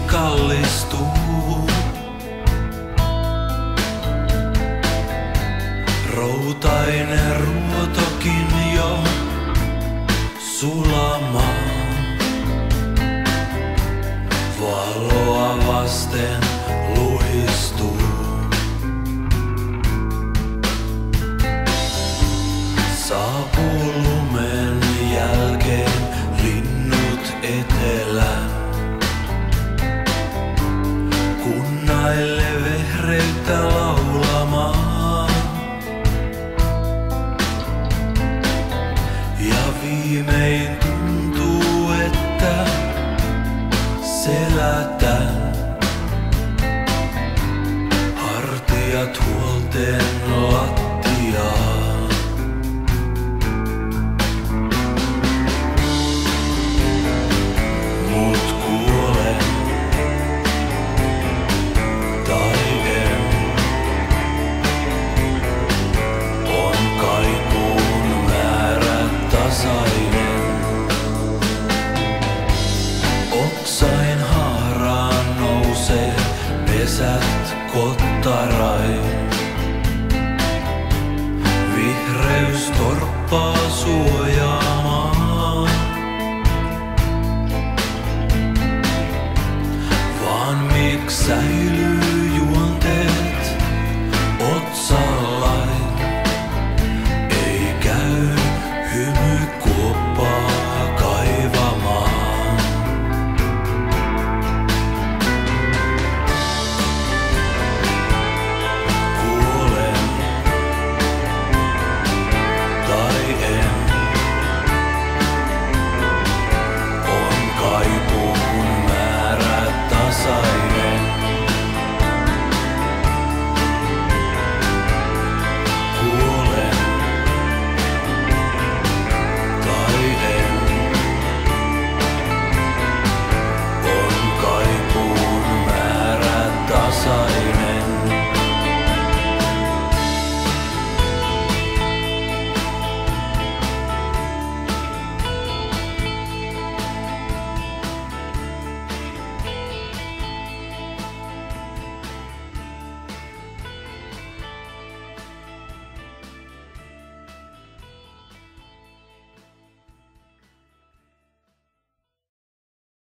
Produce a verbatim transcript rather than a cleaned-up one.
kallistuu. Routainen ruotokin jo sulamaan. Valoa vasten luhistuu. Saapuu lumen jälkeen linnut etelään. Kunnaille vehreyttä laulamaan. Ja viimein tuntuu, että selätään. Hartiat huolten lattiaan. Mut kuolen tai en. On kaipuun määrä tasainen. Oksain haaraan nousee pesät kottarain. Vihreys torppaa